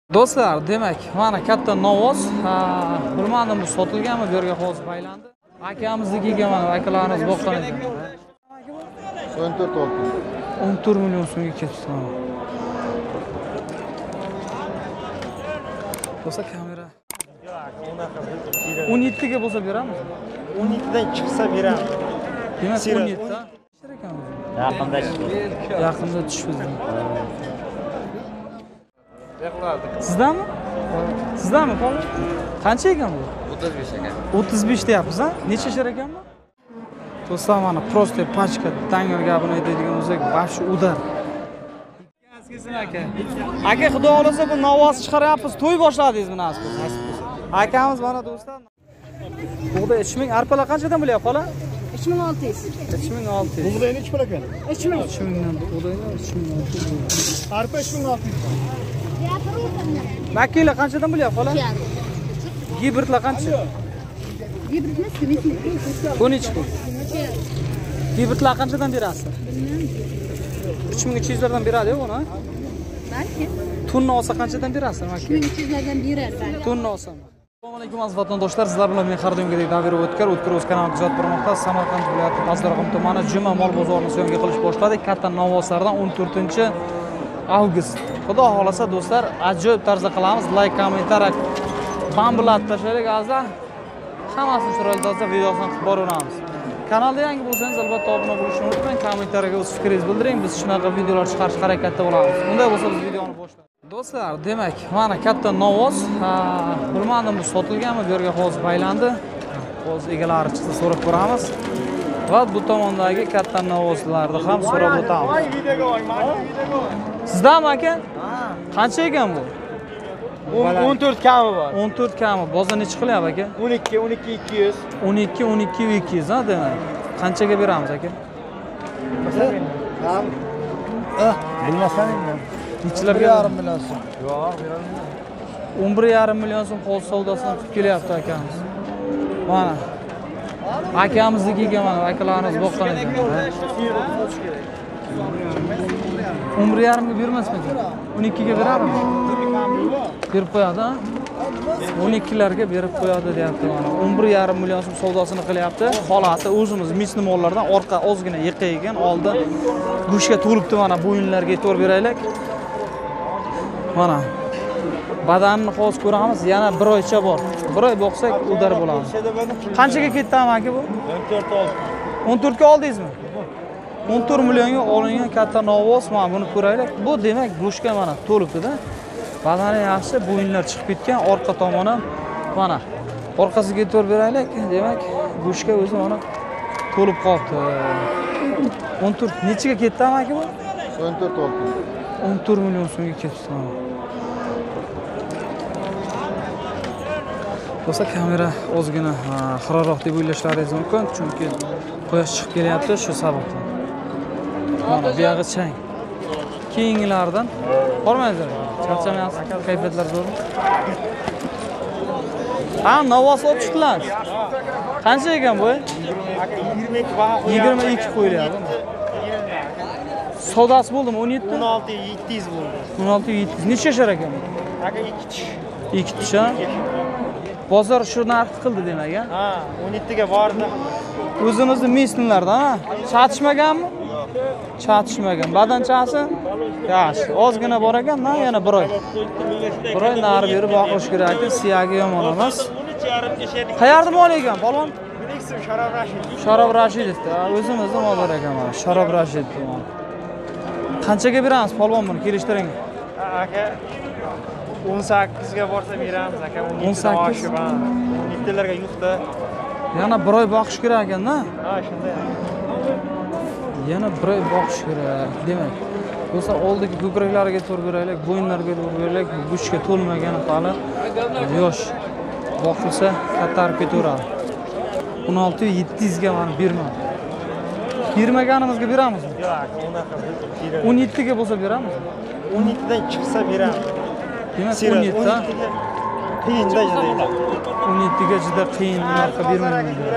Do'stlar, demak, mana katta novoz, bilmadim bu sotilganmi, bu yerga hozir baylandi. Akamiznikiga mana akalarimiz boqqan ekan. 14 oltin. 14 million so'mga ketdi. Bo'lsa kamera. 17 ga bo'lsa beramiz. 17 dan chiqsa beramiz. Demak, 17 ta. Yaqinda chiqdi. Yaqinda tushdi. Sizdanmi? Sizdanmi, qo'l? Qancha ekan bu? 35 ekan. 35 deyapsiz, ha? Necha shar ekan bu? Do'stlar, mana prosta pachka tangar gapini aytadigan bo'lsak, bashi udar. Aka, xudo xolasa bu novoz chiqaryapmiz, to'y boshladingizmi nasib bo'lsa? Akamiz mana do'stlar. Bug'doy 3000, arpalar qanchadan bo'lyapti, xola? 3600. 3600. Bug'doy nechi pul ekan? 3000. 3000 dan bug'doyni 3600. Arpa 3600. Makiylar qanchadan bo'lyapti, xola? Gibridlar qancha? Gibridlar 1200. 12 kun. Gibridlar qanchadan berasiz? 3200 lardan beradi-ku buni. Balki. Tunni olsa qanchadan berasiz, makiya? 1200 lardan berar balki. Tunni olsam. Assalomu alaykum aziz vatandoshlar, sizlar bilan men har doimgidek Davir O'tkir o'z kanalini kuzatib bormoqda. Samarqand viloyati Pazdarg'om tumani Juma mol bozorini syomka qilish boshladik. Katta novvoslardan 14-avgust. Xudo xolasa do'stlar, ajoyib tarzda qilamiz. Like, kommentariya, bambulat tashlaylik azizlar. Hammasini chiroyli tarzda videosini qilib boraveramiz. Kanalda yangi bo'lsangiz albatta obuna bo'lishni unutmang, kommentariyaga o'z fikringizni bildiring. Biz shunaqa videolar chiqarish harakatida bo'lamiz. Unday bo'lsa biz videoni boshlaymiz. Do'stlar, demak, mana katta novoz, bilmadim bu sotilganmi, bu yerga hozir baylandi. Hozir egalari chiqsa so'rab ko'ramiz. Va bu tomondagi katta novozlarni ham so'rab o'tamiz. Sizdanmi aka? Qancha ekan bu? 14 kami bor. 14 kami. Bozor necha qilyapti aka? 12 200. 12 200, ha demak. Qanchaga beramiz aka? Bilmasam endi. Nechilarga? 1,5 million so'm. Yo'q, berolmayman. 11,5 million so'm qo'l savdosini qilib kelyapti akamiz. Mana. Akamiznikiga mana akalarimiz boqqan ekan. 11,5 ga bermasmikan? 12 ga beradimi? Berib qo'yadi, ha? 12 larga berib qo'yadi deyapti mana. 11,5 million so'm savdosini qilyapti. Holati o'zimiz misli mollardan orqa ozgina yiqaygan, oldin go'shtga to'libdi mana. Bo'yinlarga e'tibor beraylik. Mana. Badanni hozir ko'ramiz, yana 1 oycha bor. 1 oy boqsak udar bo'ladi. Qanchaga ketdimi aka bu? 14 oltin. 14 ga oldingizmi? 14 millionga olingan katta novoz, mana buni ko'raylik. Bu demak go'shtga mana to'libdi-da. Badani yaxshi, bo'yinlar chiqib ketgan, orqa tomoni mana. Orqasiga e'tibor beraylik. Demak, go'shtga o'zi mana to'lib qolibdi. 14 nechiga ketdimi aka bu? 14 oltin. 14 million so'mga ketdi. Bo'lsa kamera ozgina xiraroq deb o'ylashlaringiz mumkin, chunki quyosh chiqib kelyapti shu sababdan. Mana bu yog'i chang. Keyingilardan bormaysizlar. Charchamayapsiz? Kayfiyatlar zo'rmi? Ha, novoz olib chiqdilar. Qancha ekan bu? 22 baho 22 qo'yilyapti. Savdosi bo'ldimi? 17? 16 700 bo'ldi. 16 700. Necha shar ekan? Aka 2 tish. 2 tish, ha? Bozor shu narxni qildi demak, ha? Ha, 17 ga bordi. O'zimizni mesnlardan, ha? Chatishmaganmi? Chatishmagan. Badanchasi? Yaxshi. Ozgina bor ekan-da, yana 1 oy. 1 oy nari berib boqish kerak ekan, siyagi yomon emas. Qayerda mol ekan, polvon? Bileksim Sharob Rashid. Sharob Rashidovda. O'zimizni mollar ekan mana. Sharob Rashidov. Qanchaga beramiz polvon buni kelishtiring? Aka 18 ga borsa beramiz aka. 18? 17 larga yo'qda. Yana 1 oy boqish kerak ekan-da. Ha, shunday. Yana 1 oy boqish kerak. Demak, bo'lsa oldagi ko'kraklariga to'g'ri beraylik, bo'yinlarga to'g'ri beraylik, go'shtga to'lmagan hali yosh. Boqilsa kattarib ketaveradi. 16 700 ga mana bermadi. Bermaganimizga beramizmi? Yo'q, unaqa beramiz. 17 ga bo'lsa beramiz. 17 dan chiqsa beramiz. Demak 17 ta. Qiyinda juda. 17 ga juda qiyin narxga bermayman.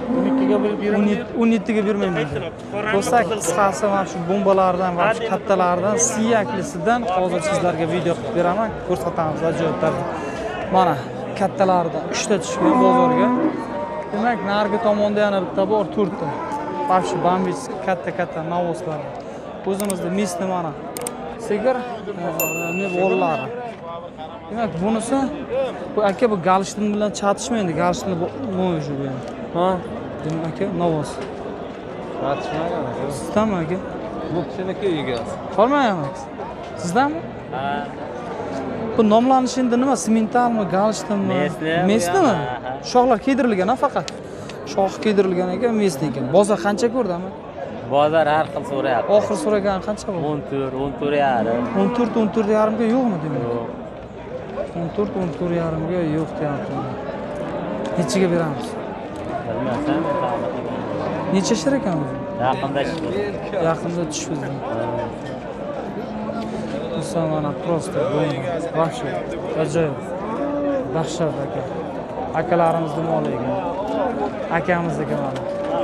17 ga bermayman. Do'stlar, qisqasi mana shu bombalardan va shu kattalardan, siyaklisidan hozir sizlarga video qilib beraman, ko'rsatamiz ajoyib. Mana kattalaridan 3 ta tushgan bozorga. Demak, narigi tomonda yana bitta bor, 4 ta. Вообще bambitskiy katta novoslar. O'zimizda misli mana sigir, ne bo'llari. Demak, bunisi bu aka bu galishtin bilan chatishmaydi, galishtin mo'y shu bu. Ha, demak aka novos. Chatishmagan aka. Sizdanmi aka? Bu kishiniki egasi. Qolmayapsiz. Sizdanmi? Ha. Bu nomlanishi endi nima? Sementalmi, galishtinmi? Mesnimi? Shoxlar kiydirilgan faqat. Shox kiydirilgan ekan, mesni ekan. Bozor qancha ko'rdimi? Bozor har xil so'rayapti. Oxir so'ragan qancha bo'ldi? 14 yarim. 14 yarimga yo'qmi demak? 14 yarimga yo'q deyapti. Nechiga beramiz? Bilmasam, necha shir ekan o'zi? Yaqinda tushibdi. Do'stlar, mana просто вообще ajoyib. Dahshat aka. Akalarimizni moli ekan. Akamizniki mana.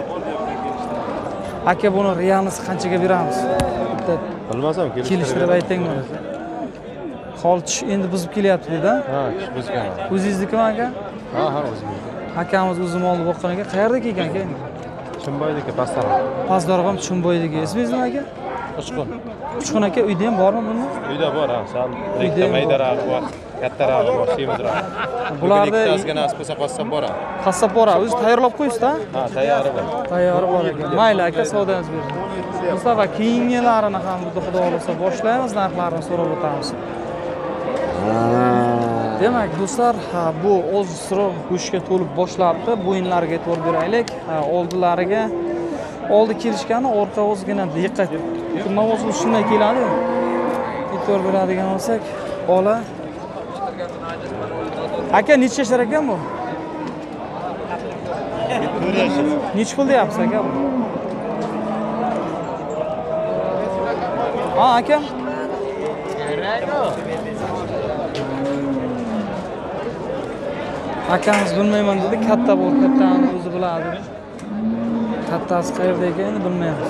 Aka, buni realnisi qanchaga beramiz? Bilmasam, kelishtirib aytingmi? Qolchish endi buzib kelyapti dedi. Ha, buzgan. O'zingiznikimi aka? Ha, o'zimizniki. Akamiz o'zi molni boqqan ekan. Qayerda kelgan aka endi? Chimboydagi pastlar. Pastdarg'om Chimboydagi. Ismingiz nima aka? Uchqun. Uchqun aka, uyda ham bormi buni? Uyda bor, ha, sal bitta maydarog'i bor, kattarog'i bor, semizrog'i. Bularni ikkitasiga nasib bo'lsa qassob bor. Qassob bor, o'zi tayyorlab qo'ysiz-da? Ha, tayyori bor. Tayyori bor ekan. Mayli aka, savdoyingiz bersin. Do'stlar, va keyingilarini ham xudo xolisa boshlaymiz, narxlarini so'rab o'tamiz. Demak, do'stlar, bu o'z siro go'shtga to'lib boshlabdi. Bo'yinlariga e'tibor beraylik. Oldilariga oldi kelishgani, orqa o'zgina diqqat. Navoz shunday keladi. E'tibor beradigan bo'lsak, ola. Aka, necha yashar ekan bu? 4 yashar. Necha pul deyapsiz aka bu? Ha, aka. Akamiz bilmayman dedi, katta bor, kattani o'zi biladi. Kattasi qayerda ekanini bilmaymiz.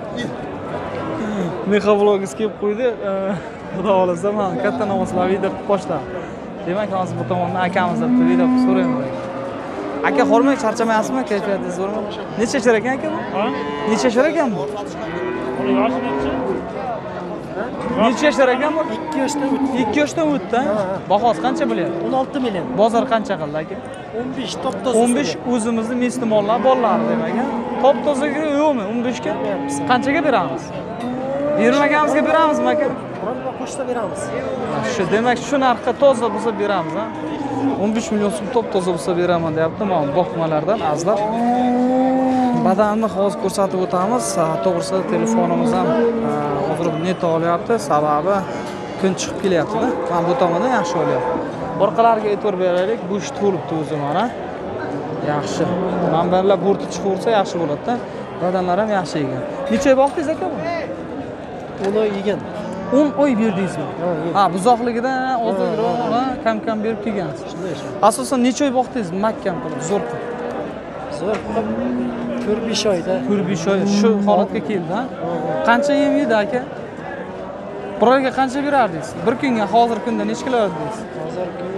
Mexavlogiz kelib qo'ydi. Xudo xolisa, mana katta namozlar video qilib boshladi. Demak, hozir bu tomondan akamizdan video qilib so'raymiz. Aka, xormang, charchamayapsizmi? Kayfiyatingiz zo'rmi? Necha yashar ekan aka bu? Ha? Necha yashar ekan bu? Yoshi necha? Necha yashar ekan bu? 2 yoshdan o'tdi. 2 yoshdan o'tdi. Bahosi qancha bo'lyapti? 16 million. Bozor qancha qildi aka? 15 top toza. 15 o'zimizning mesni mollar bolalari demak. Top tozaga yo'qmi? 15 ga? Qanchaga beramiz? Bermaganimizga beramizmi aka? Qurolga qo'shsa beramiz. Shu demak, shu narxga toza bo'lsa beramiz, ha. 15 million so'm top toza bo'lsa beraman deyapti. Mana boqmalardan azlab. Badanni hozir ko'rsatib o'tamiz. To'g'risi telefonimiz ham hozir net olyapti, sababi kun chiqib kelyapti-da. Mana bu tomondan yaxshi olyapti. Orqalariga e'tibor beraylik. Go'sht to'libdi o'zi mana. Yaxshi. Manbalar bo'rti chiqaversa yaxshi bo'ladi-da. Badanlar ham yaxshi ekan. Necha oy boqdingiz aka bu? 10 oy yegan. 10 oy berdingizmi? Ha, buzoqligidan ozroq, kam berib kelgansiz. Shunday. Asosan necha oy boqdingiz? Mahkam qilib, zo'r qilib. Zo'r qilib 4-5 oyda. 4-5 oy shu holatga keldi, ha? Qancha yem yedi aka? Bir oyga qancha berardingiz? Bir kunga hozir kunda necha kilo oldingiz? Hozir kunga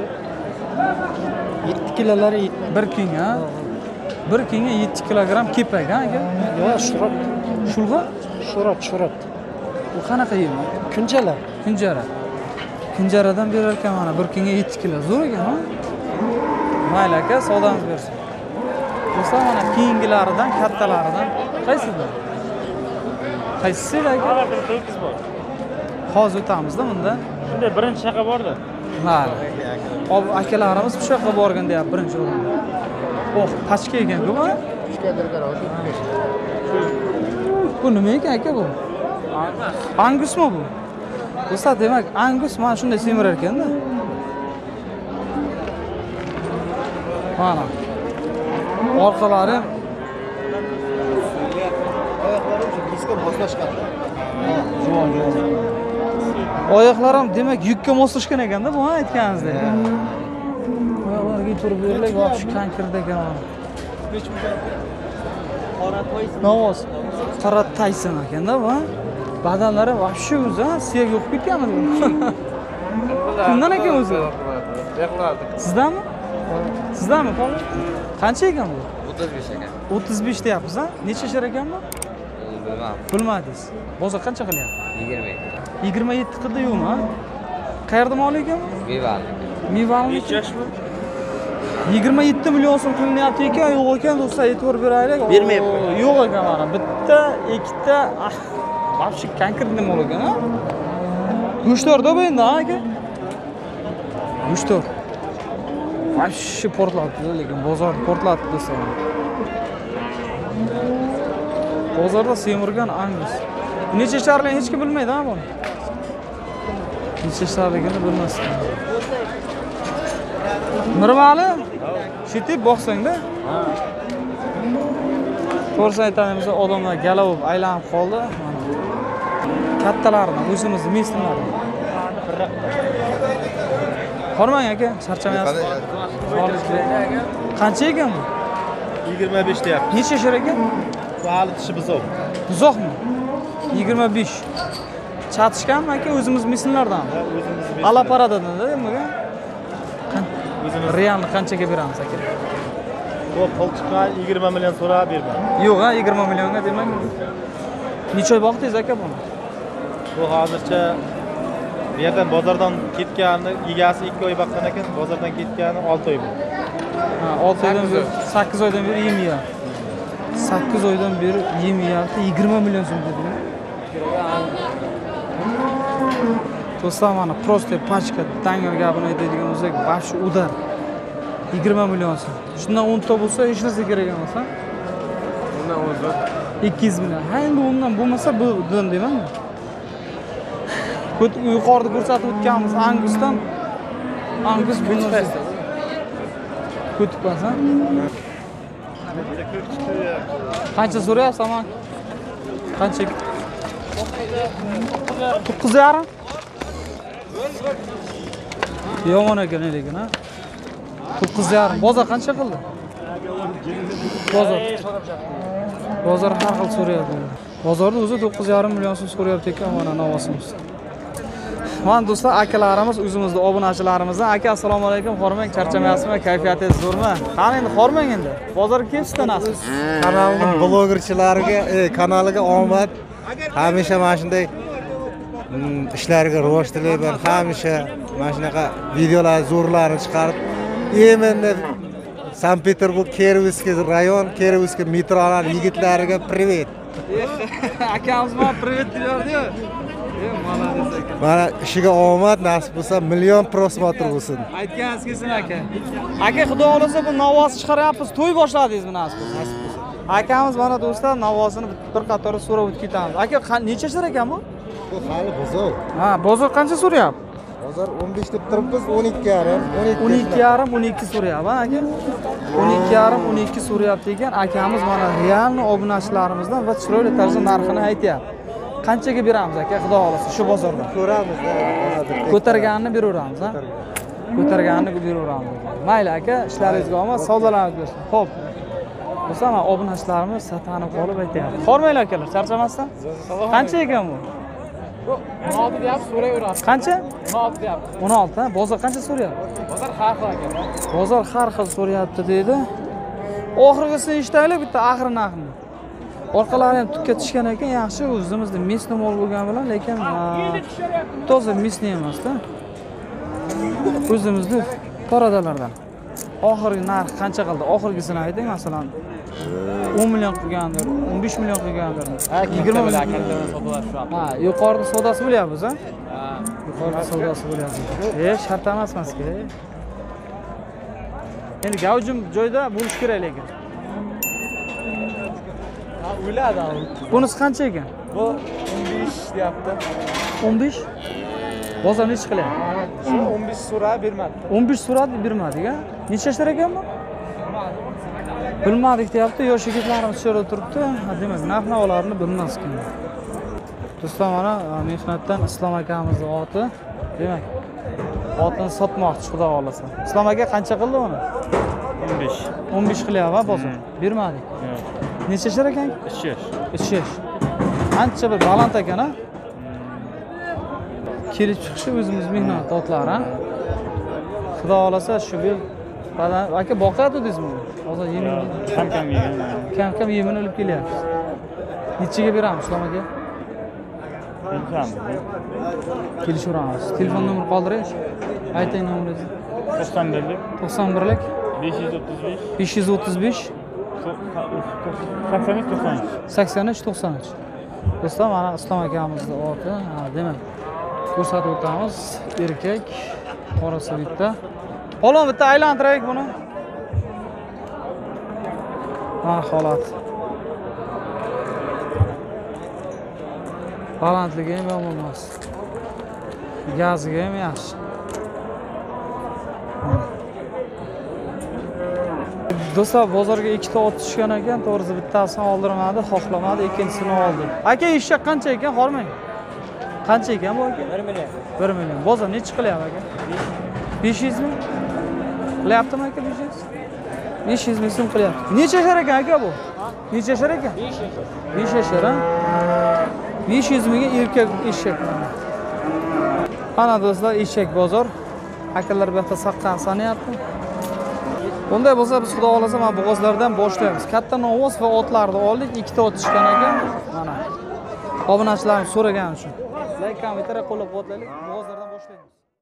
7 kilolari yetdi. Bir kunga, ha? Bir kunga 7 kilogramm kepak, ha aka? Yo'q, shurat. Shulg'a? Shurat. Bu qanaqa yem? Kunjara. Kunjaradan berar ekan mana bir kunga 7 kilo. Zo'r ekan, ha? Mayli aka, savdomiz bersin. Do'stlar, mana keyingilaridan, kattalaridan qaysisidir? Qaysisi aka? To'kis bor. Hozir o'tamizda bunda. Shunday birinchi shaqa bordi. Mayli. Hop, akalarimiz shu yoqqa borgan deyapti birinchi o'rinda. Oh, pachka ekan-ku bu. Bu nima ekan aka bu? Angusmi bu? Do'stlar, demak, Angus mana shunday semirar ekan-da. Mana. Orqalari Oyoqlari yukka moslashgan. Juvon. Oyoqlar ham demak yukka moslashgan ekanda bu aytganingizdek. Oyoqlarga turib berlik, vaqt kankirda ekan. Novos. Qora Tayson ekanda bu. Badanlari вообще o'zi, suyak yo'q ketganmi? Kimdan ekan o'zi? Sizdanmi? Sizdanmi? Qancha ekan bu? 35 ekan. 35 deyapsiz, ha? Necha yashar ekan bu? Bilmadingiz. Bozor qancha qilyapti? 27. 27 qildi-yo'mi, ha? Qayerda mol ekan bu? Mevali. Mevali necha yoshmi? 27 million so'm qilinyapti ekan, yo'q ekan, do'stlar, e'tibor beraylik. Bermayapti. Yo'q ekan mana. Bitta, ikkita, вообще konkretni mol ekan, ha? Go'shtlarda bu endi, ha, aka? Go'shtlar. Вообще portlatdi, lekin bozor portlatdi do'stlar. Bozorda semirgan Angus. Necha yasharligini hech kim bilmaydi, ha, buni. Necha yasharligini bilmasdi. Mirmali? Shitib boqsang-da. Ha. To'g'risini aytamiz, odamlar gala bo'lib aylanib qoldi. Kattalarni, o'zimizni meslarni. Hormang aka, charchamayapsiz. Qancha ekan bu? 25 deyapti. Necha yashar ekan? Bu hali tishi buzoq. Buzoqmi? 25. Chatishganmi aka, o'zimiz meslardan? O'zimiz Alaparadadan-da, nimaga? o'zimiz Realni qanchaga beramiz aka? bu pul chiqqan 20 million so'rab berma. Yo'q, ha, 20 millionga demang. Necha oy boqdingiz aka buni? Bu hozircha bu yerdan bozordan ketgani egasi 2 oy baqqan ekan, bozordan ketgani 6 oy bo'ldi. Ha, 6 oydan beri, 8 oydan beri yemiyapti. 8 oydan beri yemiyapti, 20 million so'm dedi. Do'stlar, mana prosta pachka dangal gapini aytadigan bo'lsak, bashi udar. 20 million so'm. Shundan 10 ta bo'lsa, hech narsa kerak emas, ha? Bundan o'zi 200 million. Ha, endi undan bo'lmasa bu din deyman-da. Yuqorida ko'rsatib o'tganmiz Angusdan. Angus bundan ko'tib qolsa. Qancha so'rayapsiz, aman? Qancha? 9,5. Yomon ekan lekin, ha? 9,5. Bozor qancha qildi? Bozor har xil so'rayapti. Bozorda o'zi 9,5 million so'm so'rayapti ekan, mana Novosimiz. Mana do'stlar, akalarimiz, o'zimizning obunachilarimizdan aka, assalomu alaykum, hormang, charchamayapsizmi? Kayfiyatingiz zo'rmi? Qani endi hormang endi. Bozorga kelishdan asiz. Kanalning blogerchilariga, kanaliga omad. Hamisha mana shunday ishlarga rivoj tilayman. Hamisha mana shunaqa videolar zo'rlarni chiqarib, Yemenni Sankt-Peterburg, Kirovskiy rayon, Kirovskiy metrolar yigitlariga privet. Akamiz mana privet deyapti-yu. Malades aka. Mana ishiga omad nasib bo'lsa, million prosmotr bo'lsin. Aytganingiz kelsin aka. Aka, xudo xolasa bu Novos chiqaryapmiz, to'y boshladingiz bu nasib bo'lsa. Akamiz mana do'stlar Novosini bir qator so'rab o'tib ketamiz. Aka, necha yashar ekan bu? Bu hali buzoq. Ha, bozor qancha so'rayapti? Bozor 15 deb turibmiz, 12,5, 12,5, 12 so'rayapti, aka. 12,5, 12 so'rayapti ekan. Akamiz mana realni obunachilarimizdan va chiroyli tarzda narxini aytyapti. Qanchaga beramiz aka, xudo xolasa shu bozorda? Ko'ramiz-da. Ko'targanini beraveramiz, ha? Ko'targanini beraveramiz. Mayli aka, ishlaringizga omad, savdolaringiz bo'lsin. Xo'p. Bo'lsa, mana obunachilarimiz satanib qolib aytyapti. Hormaylar akalar, charchamasdan. Qancha ekan bu? 16 deyapti, so'rayverasiz. Qancha? 16 deyapti. 16, ha? Bozor qancha so'rayapti? Bozor har xil ekan. Bozor har xil so'rayapti deydi. Oxirgisini eshitaylik, bitta oxirini. Orqalari ham tukka tushgan ekan, yaxshi, o'zimizda mesni mol bo'lgani bilan, lekin toza mesni emas-da. O'zimizda paradalardan. Oxirgi narx qancha qildi? Oxirgisini ayting, masalan, 10 million qilgandir, 15 million qilgandir. 20 million akalardan so'ralar shu. Ha, yuqorida savdosi bo'lyapmiz, ha? Yuqorida savdosi bo'lyapti. Shart emas-ku. Endi gavjum joyda bo'lish kerak lekin. O'yladi. Bunisi qancha ekan? Bu 15 deyapti. 15? Bozor necha qilyapti? Shu 15 so'rab bermadi. 15 so'radi, bermadik-a? Necha yashar ekan bu? Bilmadik deyapti, yosh yigitlarimiz shu yerda turibdi. Demak, narx-navolarni bilmas ekan. Do'stlar, mana mehnatdan Islom akamizning oti. Demak, otini sotmoqchi, xudo xolasa. Islom aka qancha qildi uni? 15. 15 qilyapti, bozor. Bermadik. Necha yashar ekan? 3 yosh. 3 yosh. Ancha bir baland ekan, ha? Kelib chiqishi o'zimiz mehnat otlar, ha? Xudo xolasa shu yil aka boqadi dedingizmi? Hozir Kam yegan. kam yemini olib kelyapmiz. Nechaga beramiz, Islom aka? Kelishaveramiz. Telefon nomer qoldiring. Ayting nomeringizni. 91lik 91lik 535 535 83 93. 83 do'stlar, mana Islom akamizni oti, demak ko'rsatib o'tamiz. Erkak, qorasi bitta. Polvon bitta aylantiraylik buni. Mana holat. Balandligi ham yomon emas. Gaziga ham yaxshi. Do'stlar, bozorga ikkita ot tushgan ekan, to'g'risi bittasini oldirmadi, xohlamadi, ikkinchisini oldi. Aka, eshak qancha ekan? Hormang. Qancha ekan bu aka? 1 million. 1 million. Bozor nechi qilyapti aka? 500 mi? Qilyaptimi aka 500? 500 ming so'm qilyapti. Necha yashar ekan aka bu? Necha yashar ekan? 5 yashar. 5 yashar, ha? 500 mingga erkak eshak. Ana do'stlar, eshak bozor. Akalar bu yerda saqqan sanayapti. Bunday bo'lsa, biz xudo xolasa mana bo'g'ozlardan boshlaymiz. Katta novoz va otlarni oldik, ikkita ot chiqqan ekan. Mana obunachilarimiz so'ragan uchun. Like, kommentariy qo'llab-quvvatlaylik. Bo'g'ozlardan boshlaymiz.